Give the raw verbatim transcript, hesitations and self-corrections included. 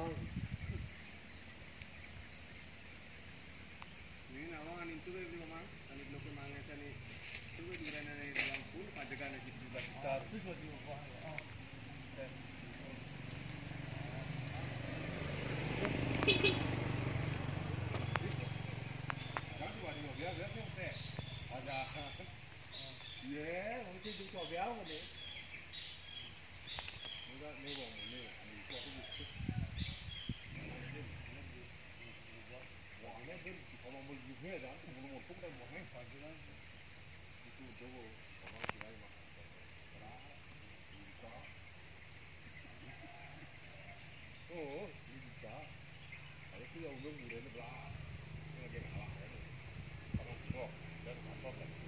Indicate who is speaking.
Speaker 1: Ini nama itu kan di mana? Tadi lo kemana sini? Itu di mana nih? Dalam pun padekan aja di belakang. Terus lagi apa? Kan dua di mobil biar sih teh. Ada. Iya, mungkin itu coba apa deh? Enggak, nih bang, nih, ini itu aku butuh. Wah, ini kan kalau mau juga kan, mau mau tuh kan mau main panggilan. Itu coba, orang kira mah. Bisa. Oh, ini bisa. Kalau itu ya udah udah belah. Ini lagi ngalah ini. Kalau kok dan motor kan.